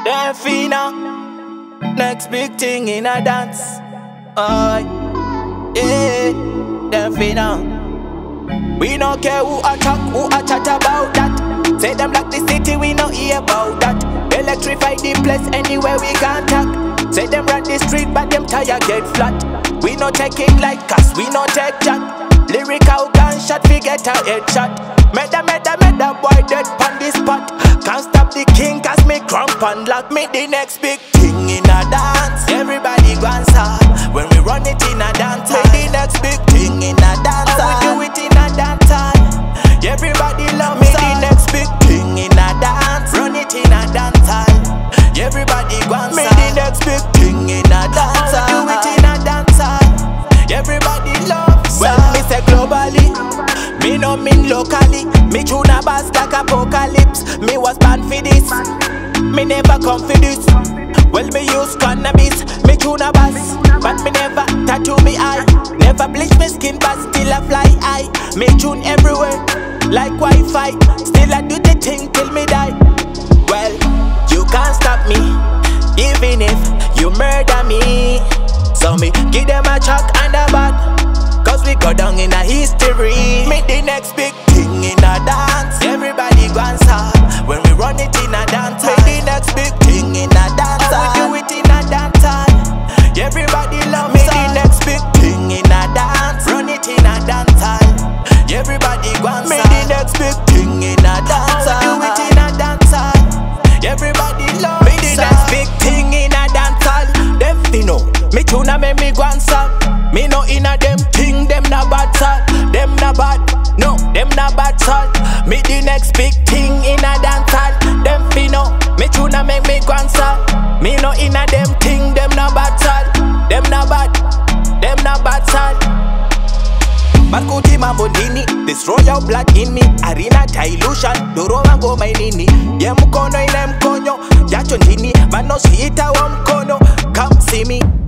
Delfina, next big thing in a dance. Yeah, Delfina. We don't care who attack, who a chat about that. Say them like the city, we not hear about that. Electrify the place anywhere we contact. Say them run the street, but them tire get flat. We no take it like us, we no take chat. Lyrical gunshot, we get a headshot. Meda boy dead pon this spot. Can't stop the king cause me crump and lock me the next big thing in a dance. Everybody go start when we run it in a dance. Me the next big thing in a dance. We do it in a dance. Everybody love me the next big thing in a dance. Run it in a dance. Everybody go start me the next big thing in a dance. We do it in a dance. Everybody love. Well, me say globally, me no mean locally. Me tune a bass like apocalypse. Me was born for this, me never come for this. Well, me use cannabis, me tune a bass, but me never tattoo me eye. Never bleach me skin, but still I fly high. Me tune everywhere, like Wi-Fi. Still I do the thing till me die. Well, you can't stop me, even if you murder me. So me give them a chuck and a bat, cause we go down in a history. Me the next big thing in a dance. Everybody go and start when we run it in a dance. Me the next big thing in a dance. We do it in a dance. Everybody love me. The next big thing in a dance. Run it in a dance. Everybody go and start. Me the next big thing in a dance. We do it in a dance. Everybody love me. The next big thing in a dance. Them fino. Me tuna make me go and stop. Me no inna them thing, them na bad salt. Them na bad, no, them na bad salt. Me the next big thing inna dance hall. Them fino, me tuna make me go and stop. Me no inna them thing, them na bad salt. Them na bad salt. Marcuti Mambondini, destroy your blood in me. Arena dilution, Doro Mango my nini. Ye mkono ina mkonyo, yacho ndini. Man no see it a mkono, come see me.